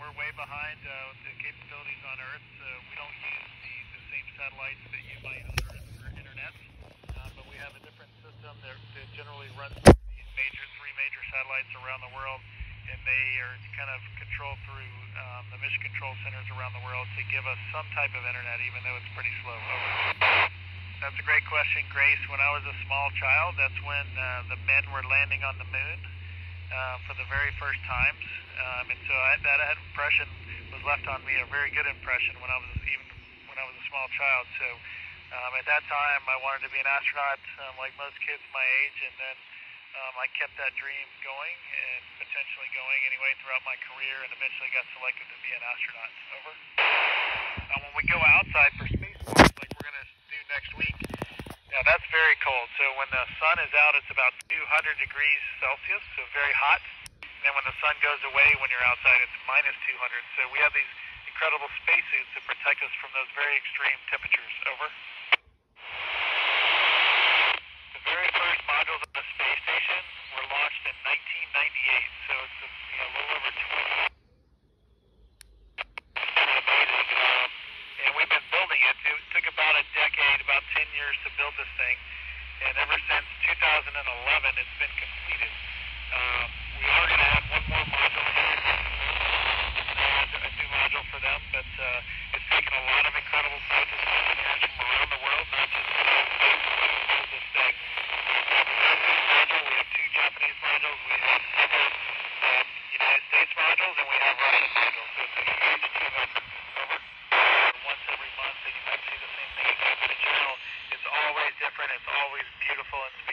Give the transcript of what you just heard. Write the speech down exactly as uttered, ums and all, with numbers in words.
we're way behind uh, with the capabilities on Earth. Uh, we don't use the, the same satellites that you might on Earth for internet, uh, but we have a different system that, that generally runs these major, three major satellites around the world, and they are kind of controlled through um, the mission control centers around the world to give us some type of internet, even though it's pretty slow. Over. That's a great question, Grace. When I was a small child, that's when uh, the men were landing on the moon uh, for the very first times, um, and so I, that impression was left on me, a very good impression when I was even when I was a small child. So um, at that time, I wanted to be an astronaut, um, like most kids my age, and then um, I kept that dream going and potentially going anyway throughout my career, and eventually got selected to be an astronaut. Over. Uh, when we go outside for spacewalks, like we're going to do next week, now that's very cold. So when the sun is out, it's about two hundred degrees Celsius, so very hot. And then when the sun goes away, when you're outside, it's minus two hundred. So we have these incredible spacesuits that protect us from those very extreme temperatures. Over. The very first modules of the space station were launched in nineteen ninety-eight, so it's a, you know, a little over twenty years. Amazing. Um, and we've been building it. It took about a decade, about ten years to build this thing. And ever since two thousand eleven, it's been completed. Um, we are going to have one more module here. Add a new module for them, but uh, it's taken a lot of incredible scientists and engineers from around the world, not just the United States, to build this thing. We have two Japanese modules, we have several um, United States modules, and we have Russian modules. So it's a huge team effort. Over. Once every month, and you might see the same thing again. But in general, it's always different, it's always beautiful and